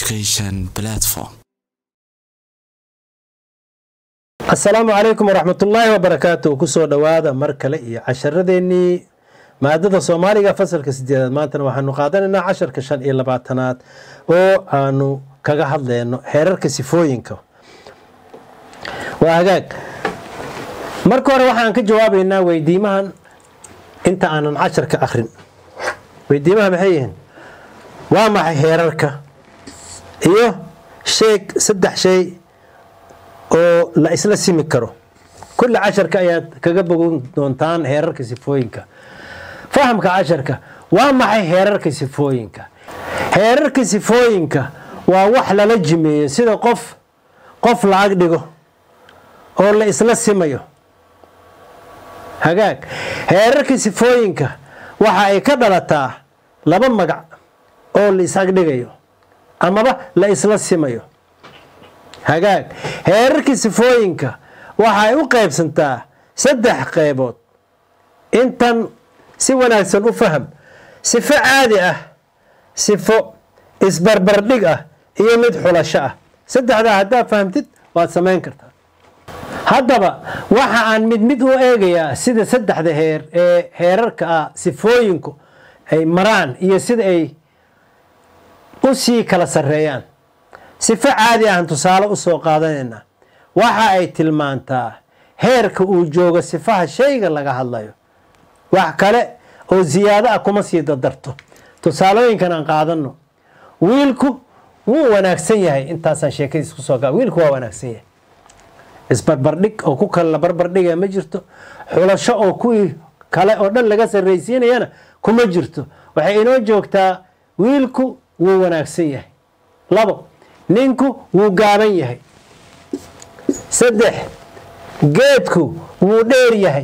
Education Platform. السلام عليكم ورحمة الله وبركاته. كسو دوادا مركلة عشرديني مادة صومالية فصل كسديد مانتنا وحنو قادنا 10 كشان إلا باتنات oo aanu kaga hadlayno heerarka sifooyinka waagaag marka hore waxaan ka jawaabaynaa weydiimahan inta aanan 10 ka akhrin weydiimaha maxay yihiin waa maxay heerarka iyo sheeg saddex shay oo la isla simi karo كل 10 ayaad kaga bogan doontaan heerarka sifooyinka fahamka 10 waa maxay heerarka sifooyinka heerarka sifooyinka waa wax la jimeeyo sida qof lacag dhigo oo la isla simayo hagaag heerarka sifooyinka waxa ay ka dhalataa laba magac oo la isag dhigayo ama la isla simayo hagaag heerarka sifooyinka waxa ay u qaybsantaa saddex qaybood intan si wanaagsan u faham sifo caadi ah sifo isbarbardhig ah iyo mid xulasho ah saddexda hadaa fahamtid waad sameyn kartaa haddaba waxa aan mid u eegayaa sida saddexda heerarka ah sifooyinku ay maraan iyo sida ay u sii kala sareeyaan sifo caadi ah tusaale u soo qaadanayna waxa ay tilmaantaa heerka uu joogo sifaha shayga laga hadlayo wax kale oo ziyaado ah kuma sii dardarto tusaalooyinkan aan qaadano wiilku wuu wanaagsan yahay intaasaan sheekadiis ku soo wiilku waa wanaagsan yahay isbarbardhig oo ku kala barbardhiga ma jirto xulasho oo kuwii kale oo dhan laga sarreysiinayana kuma jirto waxay inoo joogtaa wiilku wuu wanaagsan yahay labo ninku wuu gaaban yahay saddex geedku wuu dheer yahay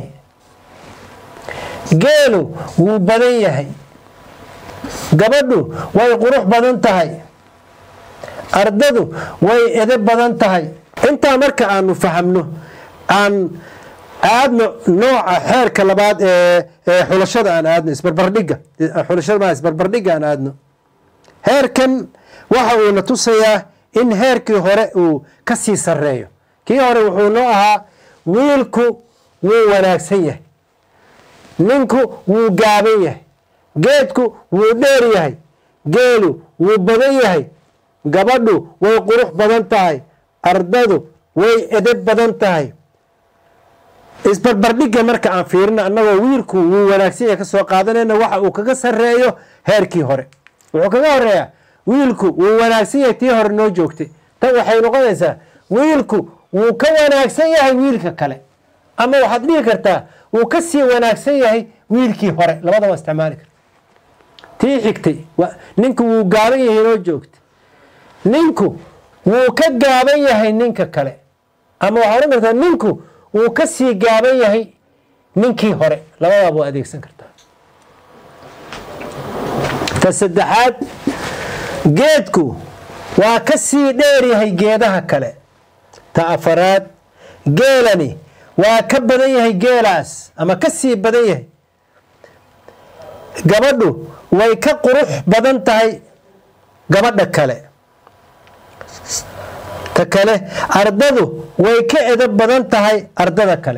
geelu wuu badan yahay gabadhu way qurux badan tahay ardadu way edeb badan tahay inta marka aanu fahamno aan aadno nooca xeerka labaad ee xulashada aan aadno isbarbardhiga xulashada isbarbardhiga aan aadno heerkan waxa uu na tusayaa in heerkii hore uu ka sii sareeyo kii hore wuxuu noo ahaa wiilku wuu wanaagsan yahay ninku wuu gaaban yahay geedku wuu dheer yahay geelu wuu badan yahay gabadhu way qurux badan tahay ardadu way edeb badan tahay isbarbardhigga marka aan fiirino annagoo wiilku wuu wanaagsan yahay ka soo qaadanayna waxa uu kaga sareeyo heerkii hore wuxuu kaga horeeyaa wiilku wuu wanaagsan yahay tii hore noo joogtay tan waxay noqonaysaa wiilku wuu ka wanaagsan yahay wiilka kale ama waxaad dhihi kartaa wuu ka sii wanaagsan yahay wiilkii hore labadaba isticmaali karta tii xigtay ninku wuu gaaban yahay noo joogtay ninku wuu ka gaaban yahay ninka kale ama waxaad oran kartaa ninku wuu ka sii gaaban yahay ninkii hore labadaba waa adeegsan kartaa ta saddexaad geedku waa ka sii dheer yahay geedaha kale ta afaraad geelani waa ka badan yahay geelaas ama ka sii badan yahay gabadhu way ka qurux badan tahay gabadha kale ta kale ardadu way ka edeb badan tahay ardada kale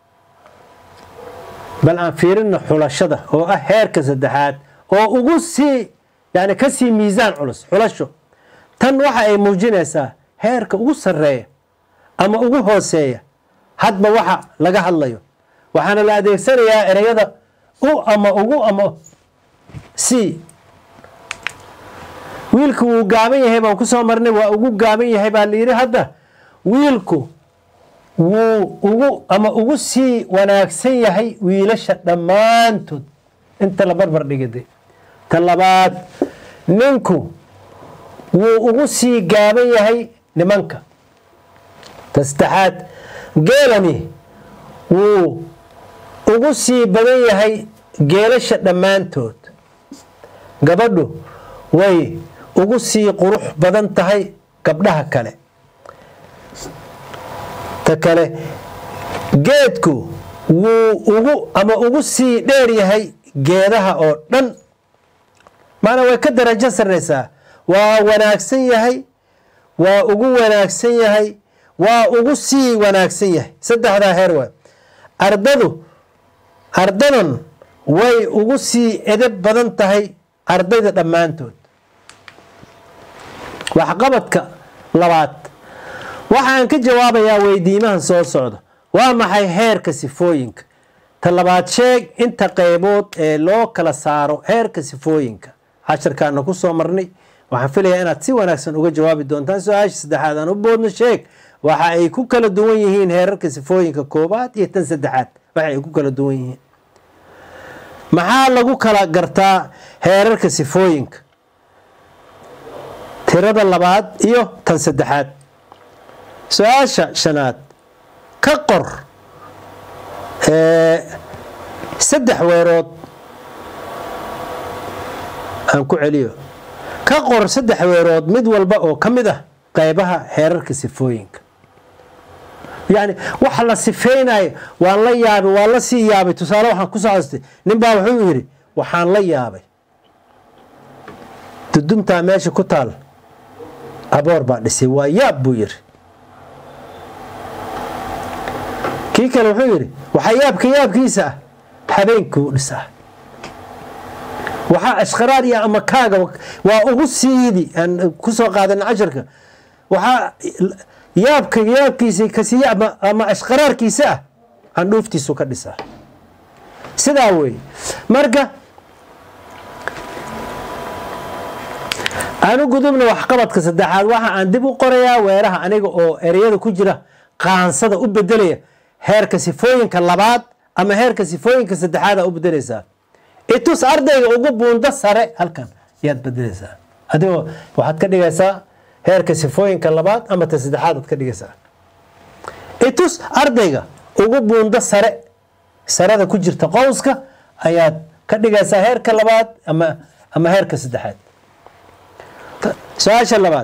bal aan fiirino xulashada oo ah heerka saddexaad oo ugu sii yani ka sii miisaan culus xulasho tan waxa ay muujinaysaa heerka ugu sareeya ama ugu hooseeya hadba waxa laga hadlayo waxaana la adeegsanayaa ereyada u ama ugu ama si wiilku wuu gaaban yahay baan ku soo marnay waa ugu gaaban yahay baa la yidhi hadda wiilku wuu ugu ama ugu sii wanaagsan yahay wiilasha dhammaantood inta la barbar dhigiday ta labaad ninku wuu ugu sii gaaban yahay nimanka ta saddexaad geelani wuu ugu sii badan yahay geelasha dhammaantood gabadhu way ugu sii qurux badan tahay gabdhaha kale ta kale geedku wuu ugu ama ugu sii dheer yahay geedaha oo dhan maana way ka darajo sareysaa wanaagsan yahay waa ugu wanaagsan yahay waa ugu sii wanaagsan yahay saddexdaa heer waa ardadan way ugu sii edeb badan tahay ardayda dhammaantood waxqabadka labaad waxaan ka jawaabayaa weydiimahan soo socda waa maxay heerka sifooyinka ta labaad sheeg inta qaybood ee loo kala saaro heerka sifooyinka casharkaana ku soo marnay waxaan filayaa inaad si wanaagsan uga jawaabi doontaan su-aasha saddexaad aan u boodno sheeg waxa ay ku kala duwan yihiin heerarka sifooyinka koobaad iyo tan saddexaad waxa ay ku kala duwan yihiin maxaa lagu kala gartaa heerarka sifooyinka tirada labaad iyo tan saddexaad su-aasha shanaad ka qor saddex weerood aan ku celiyo ka qor saddex weerood mid walba oo ka mid ah qaybaha heerarka sifooyinka yani waxa la sifeynayo waan la yaabay waa la sii yaabay tusaale waxaan ku saastay nin baa wuxuu yiri waxaan la yaabay dudumtaa meesha ku taal aboor baa dhisay waa yaab buu yiri kii kale wuxuu yiri waxa yaabkiisa ah habeenkuu dhisaa waxa ashqaraar iyo ama kaaga waa ugu siidi aan ku soo qaadan casharka waxa yaabkiisa kasi ama ashqaraarkiisa ah aan dhuuftiisu ka dhisaa sidaa weey marka aanu gudubna waxqabadka saddexaad waxa aan dib u qorayaa weeraha aniga oo ereyada ku jira qaansada u bedelaya heerka sifooyinka labaad ama heerka sifooyinka saddexaad u bedelaysaa itus ardayga ugu buunda sare halkan yaad bedelaysaa adigoo waxaad ka dhigaysaa heerka sifooyinka labaad ama ta saddexaad aad ka dhigaysaa itus ardayga ugu buunda sarada ku jirta qowska ayaad ka dhigaysaa heerka labaad ama heerka saddexaad su-aasha labaad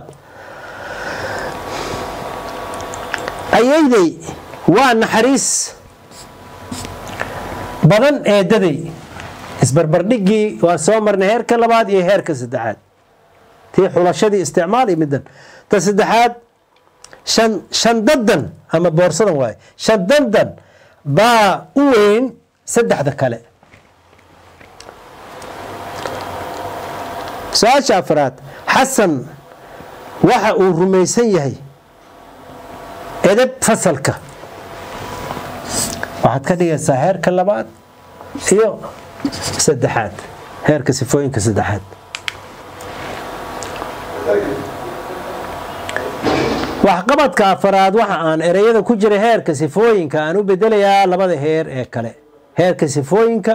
ayayday waa naxariis badan eedaday isbarbardhigii waa soo marnay heerka labaad iyo heerka saddexaad tii xulashadii isticmaal iyo middan ta saddexaad shandadan ama boorsadan waaye shandadan baa u weyn saddexda kale su-aasha afraad xasan waxa uu rumaysan yahay edeb fasalka waxaad ka dhigaysaa heerka labaad iyo saddexaad heerka sifooyinka saddexaad waxqabadka afraad waxa aan ereyada ku jira heerka sifooyinka aan u bedelayaa labada heer ee kale heerka sifooyinka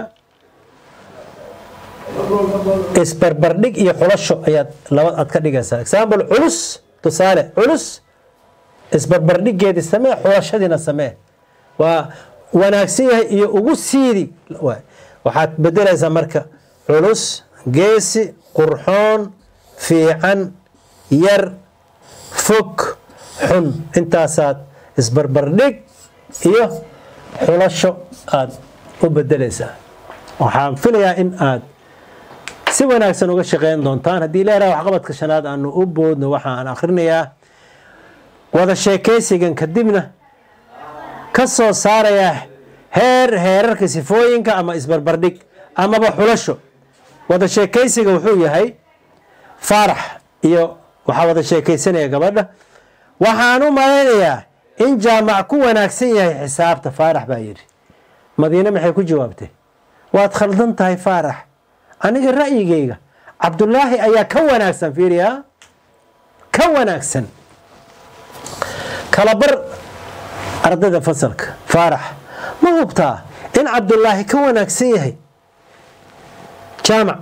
isbarbardhig iyo xulasho ayaad aad ka dhigaysaa example culus tusaale culus isbarbardhigeedi samee xulashadiina samee waa wanaagsan yahay iyo ugu siidi waxaad bedelaysaa marka culus geesi qurxoon fiican yar fog xun intaasaad isbarbardhig iyo xulasho aad u bedelaysaa waxaan filayaa in aad si wanaagsan uga shaqeyn doontaan haddii leedahay waxqabadka shanaad aanu u boodno waxa aan akhrinayaa wada sheekaysigan kadibna ka soo saarayaa heerarka sifooyinka ama isbarbardhig amaba xulasho wada sheekaysiga wuxuu yahay faarax iyo waxaa wada sheekaysanaya gabadha waxaan u malaynayaa in jaamac ku wanaagsan yahay xisaabta faarax baa yidhi madiine maxay ku jawaabtay waad khaldan tahay faarax aniga ra'yigayga cabdulaahi ayaa ka wanaagsan fiiriya ka wanaagsan kala bar ardayda fasalka faarax ma hubtaa in cabdulaahi ka wanaagsan yahay jaamac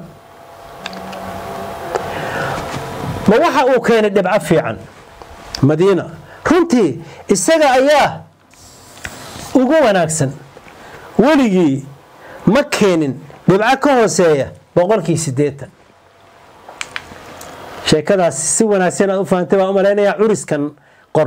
ma waxa uu keenay dhibco fiican madiina runtii isaga ayaa ugu wanaagsan weligii ma keenin dhibco ka hooseeya 80% sheekadaas si wanaagsan aad u fahamtay baan u maleynayaa curiskan qor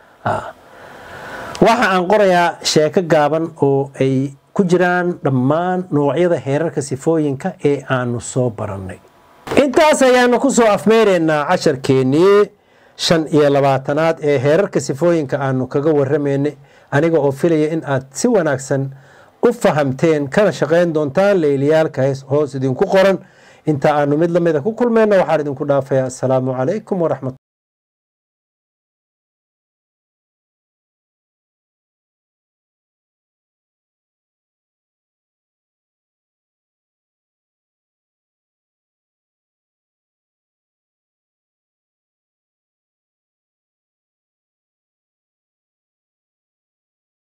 waxa aan qorayaa sheeko gaaban oo ay ku jiraan dhammaan noocyada heerarka sifooyinka ee aanu soo barannay intaas ayaanu ku soo afmeeraynaa casharkeennii 25aad ee heerarka sifooyinka aanu kaga warramaynay aniga oo filaya in aad si wanaagsan u fahamteen kana shaqayn doontaan leyliyaalka hoos idinku qoran inta aanu mid lamida ku kulmayna waxaan idinku dhaafayaa assalaamu calaykum waraxmatullahi